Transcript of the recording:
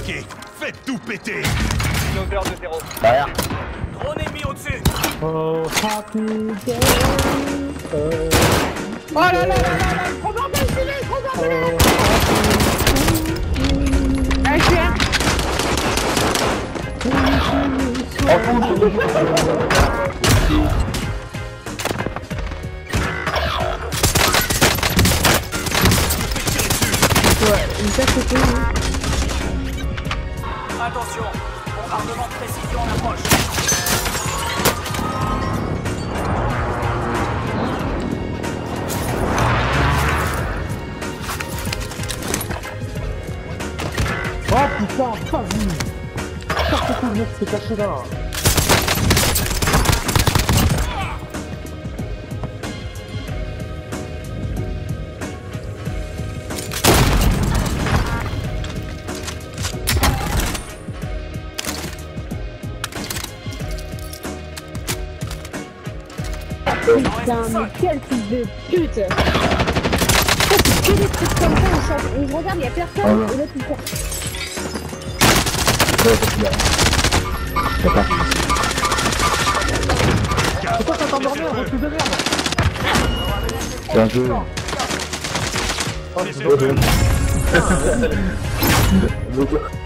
Débarquez. Faites tout péter. Odeur de zéro. Derrière. Drone ennemi au-dessus. Oh, happy day. Oh là là là là là, trop bordel, filet, trop bordel. Allez, je suis là. Ouais, ça c'était. Attention. Bombardement de précision en approche. Oh putain, pas vu. N'importe quoi, le mec s'est caché là. Putain, mais quel fils de pute! C'est que des trucs comme ça, on se regarde, y'a personne, et l'autre il court. Pourquoi t'as endormi un refus de merde? C'est un jeu. Oh, c'est